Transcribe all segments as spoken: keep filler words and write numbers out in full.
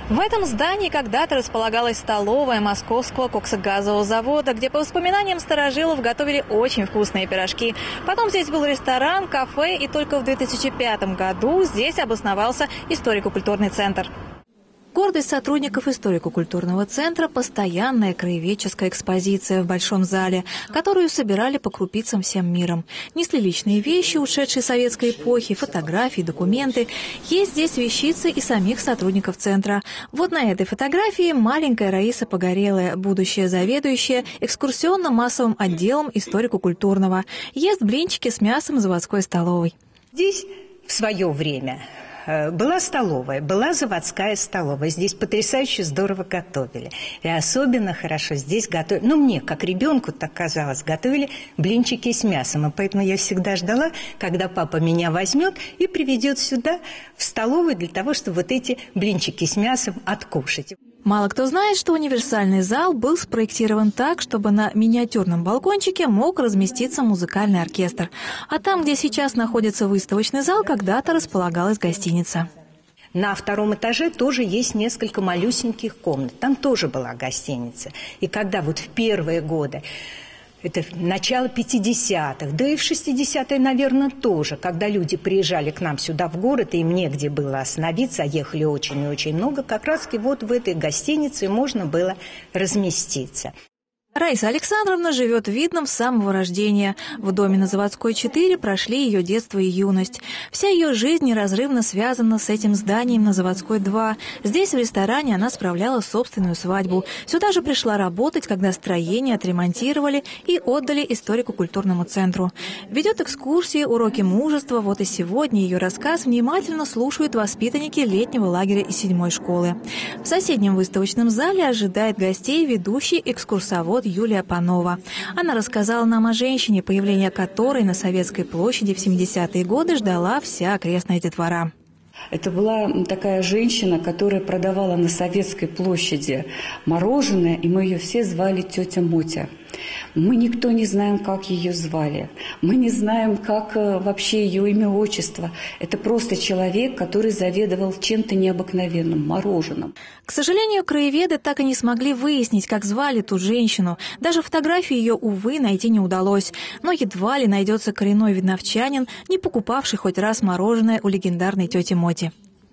В этом здании когда-то располагалась столовая Московского коксогазового завода, где, по воспоминаниям старожилов, готовили очень вкусные пирожки. Потом здесь был ресторан, кафе, и только в две тысячи пятом году здесь обосновался историко-культурный центр. Гордость сотрудников историко-культурного центра – постоянная краеведческая экспозиция в Большом зале, которую собирали по крупицам всем миром. Несли личные вещи ушедшей советской эпохи, фотографии, документы. Есть здесь вещицы и самих сотрудников центра. Вот на этой фотографии маленькая Раиса Погорелая, будущая заведующая экскурсионно-массовым отделом историко-культурного. Ест блинчики с мясом в заводской столовой. Здесь в свое время была столовая, была заводская столовая. Здесь потрясающе здорово готовили. И особенно хорошо здесь готовили, ну, мне, как ребенку, так казалось, готовили блинчики с мясом. И поэтому я всегда ждала, когда папа меня возьмет и приведет сюда, в столовую, для того, чтобы вот эти блинчики с мясом откушать. Мало кто знает, что универсальный зал был спроектирован так, чтобы на миниатюрном балкончике мог разместиться музыкальный оркестр. А там, где сейчас находится выставочный зал, когда-то располагалась гостиница. На втором этаже тоже есть несколько малюсеньких комнат. Там тоже была гостиница. И когда вот в первые годы, это начало пятидесятых, да и в шестидесятые, наверное, тоже, когда люди приезжали к нам сюда в город, и им негде было остановиться, а ехали очень и очень много, как раз-таки вот в этой гостинице можно было разместиться. Раиса Александровна живет в Видном с самого рождения. В доме на Заводской, четыре прошли ее детство и юность. Вся ее жизнь неразрывно связана с этим зданием на Заводской, два. Здесь, в ресторане, она справляла собственную свадьбу. Сюда же пришла работать, когда строение отремонтировали и отдали историко-культурному центру. Ведет экскурсии, уроки мужества. Вот и сегодня ее рассказ внимательно слушают воспитанники летнего лагеря из седьмой школы. В соседнем выставочном зале ожидает гостей ведущий экскурсовод Юлия Панова. Она рассказала нам о женщине, появление которой на Советской площади в семидесятые годы ждала вся окрестная детвора. Это была такая женщина, которая продавала на Советской площади мороженое, и мы ее все звали тетя Мотя. Мы никто не знаем, как ее звали. Мы не знаем, как вообще ее имя, отчество. Это просто человек, который заведовал чем-то необыкновенным, мороженым. К сожалению, краеведы так и не смогли выяснить, как звали ту женщину. Даже фотографии ее, увы, найти не удалось. Но едва ли найдется коренной видновчанин, не покупавший хоть раз мороженое у легендарной тети Моти.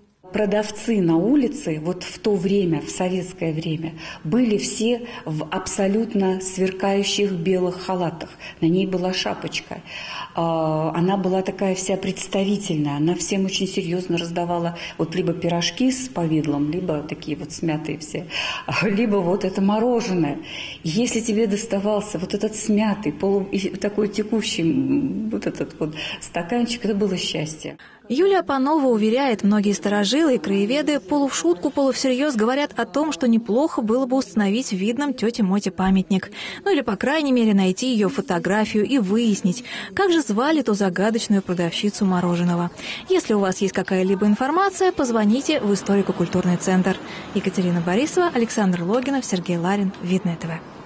Продавцы на улице вот в то время, в советское время, были все в абсолютно сверкающих белых халатах. На ней была шапочка. Она была такая вся представительная. Она всем очень серьезно раздавала вот либо пирожки с повидлом, либо такие вот смятые все, либо вот это мороженое. И если тебе доставался вот этот смятый, полу, такой текущий вот этот вот стаканчик, это было счастье. Юлия Панова уверяет, многие старожилы и краеведы полу в шутку, полу всерьез говорят о том, что неплохо было бы установить в Видном тете Моте памятник. Ну или, по крайней мере, найти ее фотографию и выяснить, как же звали ту загадочную продавщицу мороженого. Если у вас есть какая-либо информация, позвоните в историко-культурный центр. Екатерина Борисова, Александр Логинов, Сергей Ларин, Видное ТВ.